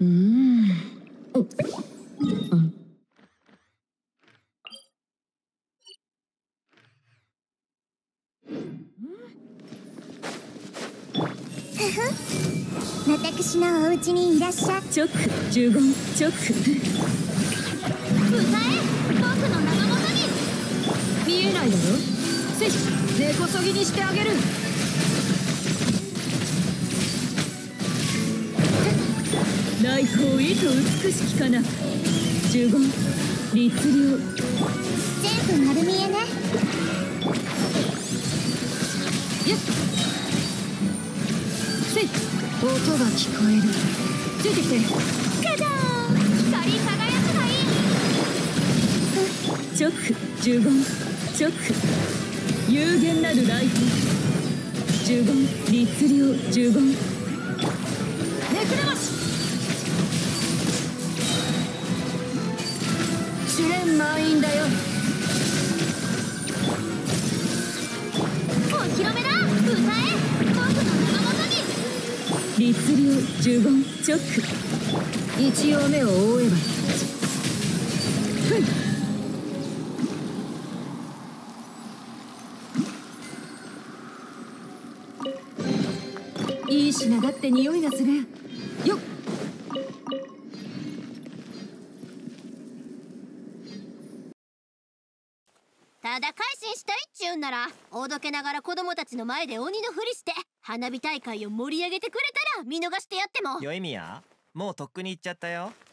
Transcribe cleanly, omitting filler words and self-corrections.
うん。 私のお家にいらっしゃい。 チョック、呪言、チョック。 歌え、僕の名のもとに。 見えないだろ。せっ、根こそぎにしてあげる。内包意図美しきかな。呪言、律令。 全部丸見えね。 よっ。せい。音が聞こえる。ついてきて。 カジャーン、光り輝くがいい。 チョック、呪言、チョック。有限なる来訪。呪言、律令、呪言。めくれまし。試練満員だよ。 お披露目だ。歌え、僕の名のもとに。 律令、呪言、チョック。一応目を覆えば。ふん。いい品だって匂いがする。よっ。 ただ改心したいっちゅうんなら、おどけながら子供たちの前で鬼のふりして花火大会を盛り上げてくれたら見逃してやっても。 よいみや、もうとっくに行っちゃったよ。